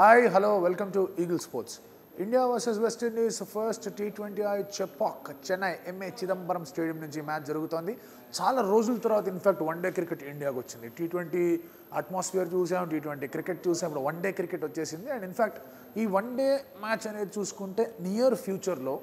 Hi, hello, welcome to Eagle Sports. India versus West Indies first T20I Chepauk Chennai MA Chidambaram Stadium నుంచి match జరుగుతోంది. చాలా రోజుల తర్వాత in fact one day cricket ఇండియాకి వచ్చింది. T20 అట్మాస్ఫియర్ చూసాం, T20 క్రికెట్ చూసాం, ఇప్పుడు వన్డే క్రికెట్ వచ్చేసింది. అండ్ ఇన్ఫాక్ట్ ఈ వన్డే మ్యాచ్ అనేది చూసుకుంటే నియర్ ఫ్యూచర్లో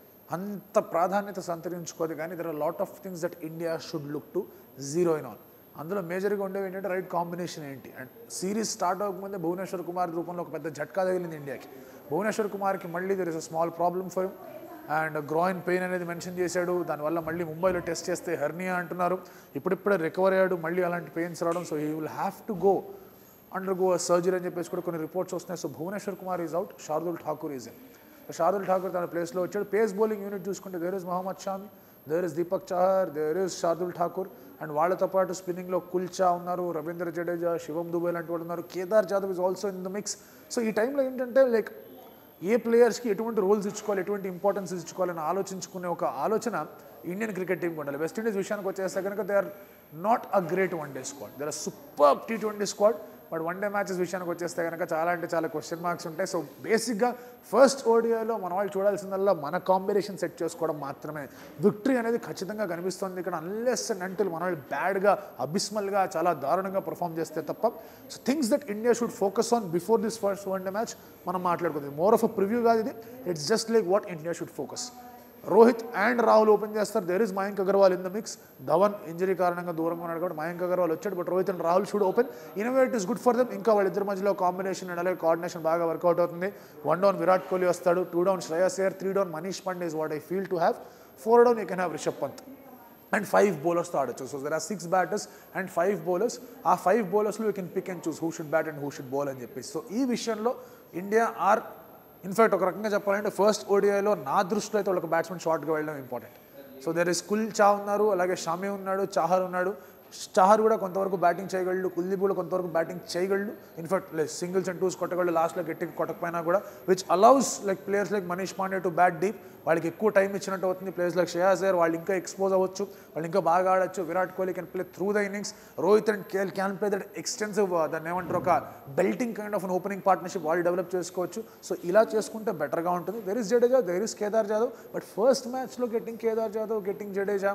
అంత ప్రాధాన్యత సంతరించుకోదు, కానీ there are lot of things that India should look to zero in on. అందులో మేజర్గా ఉండేవి ఏంటంటే రైట్ కాంబినేషన్ ఏంటి. అండ్ సిరీస్ స్టార్ట్ అవ్వకముందే భువనేశ్వర్ కుమార్ రూపంలో ఒక పెద్ద జట్కా తగిలింది ఇండియాకి. భువనేశ్వర్ కుమార్కి మళ్ళీ there is a small problem for and groin pain అనేది మెన్షన్ చేశాడు. దానివల్ల మళ్ళీ ముంబైలో టెస్ట్ చేస్తే హెర్నియా అంటున్నారు. ఇప్పుడిప్పుడే రికవర్ అయ్యాడు, మళ్ళీ అలాంటి పెయిన్స్ రావడం. So he will have to go undergo surgery అని చెప్పేసి కూడా కొన్ని రిపోర్ట్స్ వస్తున్నాయి. So Bhuvneshwar Kumar is out, Shardul Thakur is in. Shardul Thakur తన ప్లేస్లో వచ్చాడు. పేస్ బౌలింగ్ యూనిట్ చూసుకుంటే there is Mohammed Shami, there is Deepak Chahar, there is Shardul Thakur. And వాళ్ళతో పాటు స్పిన్నింగ్లో కుల్చా ఉన్నారు, రవీంద్ర జడేజా, శివం దుబే లాంటి వాళ్ళు ఉన్నారు. Kedar Jadhav is also in the mix. So ఈ టైంలో ఏంటంటే లైక్ ఏ ప్లేయర్స్కి ఎటువంటి రోల్స్ ఇచ్చుకోవాలి, ఎటువంటి ఇంపార్టెన్స్ ఇచ్చుకోవాలని ఆలోచించుకునే ఒక ఆలోచన ఇండియన్ క్రికెట్ టీంకి ఉండాలి. వెస్టిండీస్ విషయానికి వచ్చేస్తే కనుక they are not a great one day squad, they are super T20 squad. But one day matches విషయానికి వచ్చేస్తే కనుక చాలా అంటే చాలా క్వశ్చన్ మార్క్స్ ఉంటాయి. సో బేసిక్గా ఫస్ట్ ఓడిఐలో మన వాళ్ళు చూడాల్సిందల్లా మన కాంబినేషన్ సెట్ చేసుకోవడం మాత్రమే. విక్టరీ అనేది ఖచ్చితంగా కనిపిస్తుంది ఇక్కడ, అన్లెస్ అండ్ అంటిల్ మన వాళ్ళు బ్యాడ్గా అబిస్మల్గా చాలా దారుణంగా పర్ఫామ్ చేస్తే తప్ప. So things that India should focus on before this first one day match మనం మాట్లాడుకుంది. మోర్ ఆఫ్ అ ప్రివ్యూ కాదు ఇది, it's just like what India should focus. Rohit and Rahul open చేస్తారు. There is Mayank Agarwal in the mix. Dhawan injury కారణంగా దూరంగా ఉన్నాడు కాబట్టి మయాంక్ అగర్వాల్ వచ్చాడు. But Rohit and Rahul should open. In it is good for them. ఇంకా వాళ్ళిద్దరి మధ్యలో కాంబినేషన్ అండ్ అలాగే కోఆర్డినేషన్ బాగా వర్కౌట్ అవుతుంది. 1 డౌన్ విరాట్ కోహ్లీ వస్తాడు, 2 down Shreyas Iyer, 3 down Manish Pandey is what I feel to have, 4 down you can have Rishabh Pant and 5 బౌలర్స్తో ఆడొచ్చు. So there are 6 batters and 5 bowlers. ఆ 5 బౌలర్స్లో you can pick and choose who should bat and who should bowl అని చెప్పేసి. So ఈ విషయంలో India are in fact ఒక రకంగా చెప్పాలంటే ఫస్ట్ ఓడిఐలో నా దృష్టిలో అయితే వాళ్ళకి బ్యాట్స్మెన్ షార్ట్గా వెళ్ళడం important. So there is Kulcha ఉన్నారు, అలాగే షామి ఉన్నాడు, చాహర్ ఉన్నాడు. చాహర్ కూడా కొంతవరకు బ్యాటింగ్ చేయగలడు, కుల్దీప్ కూడా కొంతవరకు బ్యాటింగ్ చేయగలడు. ఇన్ఫాక్ట్ సింగిల్స్ అండ్ టూస్ కొట్టగలడు, లాస్ట్లో గట్టిగా కొట్టకపోయినా కూడా, which allows like players like Manish Pandey to bat deep. వాళ్ళకి ఎక్కువ టైం ఇచ్చినట్టు అవుతుంది. ప్లేయర్స్ లైక్ శ్రేయస్ అయ్యర్ వాళ్ళు ఇంకా ఎక్స్పోజ్ అవ్వచ్చు, వాళ్ళు ఇంకా బాగా ఆడచ్చు. Virat Kohli can play through the innings. Rohit and KL can play that extensive, దాన్ని ఏమంటారు, ఒక belting kind of an opening partnership వాళ్ళు డెవలప్ చేసుకోవచ్చు. సో ఇలా చేసుకుంటే బెటర్గా ఉంటుంది. There is Jadeja, there is Kedar Jadhav. But first మ్యాచ్లో getting Kedar Jadhav, getting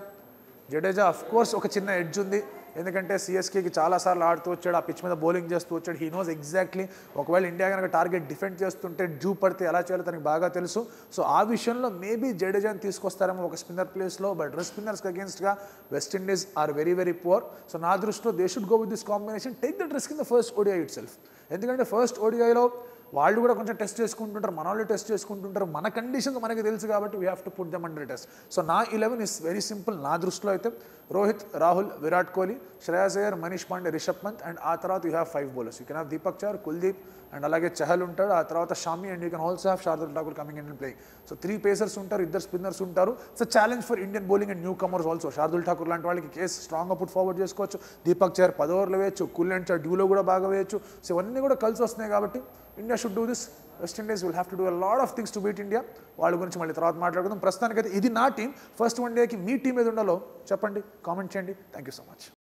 Jadeja of course ఒక చిన్న ఎడ్జ్ ఉంది, ఎందుకంటే సిఎస్కేకి చాలాసార్లు ఆడుతూ వచ్చాడు, ఆ పిచ్ మీద బౌలింగ్ చేస్తూ వచ్చాడు. హీ నోస్ ఎగ్జాక్ట్లీ ఒకవేళ ఇండియా కనుక టార్గెట్ డిఫెండ్ చేస్తుంటే డ్యూ పడితే ఎలా చేయాలో తనకి బాగా తెలుసు. సో ఆ విషయంలో మేబీ జడేజాని తీసుకొస్తారేమో ఒక స్పిన్నర్ ప్లేస్లో. బట్ స్పిన్నర్స్కి అగేన్స్ట్గా West Indies are very very poor. So నా దృష్టిలో they should go with this combination, take that risk in the first ODI itself. ఎందుకంటే ఫస్ట్ ఓడిఐలో వాళ్ళు కూడా కొంచెం టెస్ట్ చేసుకుంటుంటారు, మన వాళ్ళు టెస్ట్ చేసుకుంటుంటారు, మన కండిషన్స్ మనకి తెలుసు కాబట్టి we have to put them under test. So నా 11 ఇస్ వెరీ సింపుల్ నా దృష్టిలో అయితే. రోహిత్, రాహుల్, విరాట్ కోహ్లీ, శ్రేయస్ అయ్యర్, మనీష్ పాండే, రిషబ్ పంత్. అండ్ ఆ తర్వాత you have 5 bowlers. You can have Deepak Chahar, Kuldeep and అలాగే చహల్ ఉంటాడు. ఆ తర్వాత Shami and you can also have Shardul Thakur coming in and playing. So 3 pacers ఉంటారు, 2 స్పిన్నర్స్ ఉంటారు. So challenge for Indian bowling and newcomers also. Shardul Thakur లాంటి వాళ్ళకి కేసు స్ట్రాంగ్గా పుట్ ఫార్వర్డ్ చేసుకోవచ్చు. దీపక్ చహర్ 10 ఓవర్లు వేయచ్చు, కుల్ అండ్ చహర్ డ్యూలో కూడా బాగా వేయచ్చు. సో ఇవన్నీ కూడా కలిసి వస్తున్నాయి కాబట్టి India should do this. West Indies will have to do a lot of things to beat India. వాళ్ళ గురించి మళ్ళీ తర్వాత మాట్లాడుకుందాం. ప్రస్తుతానికైతే ఇది నా టీం. ఫస్ట్ వన్ డేకి మీ టీం ఏది ఉండాలో చెప్పండి, కామెంట్ చేయండి. Thank you so much.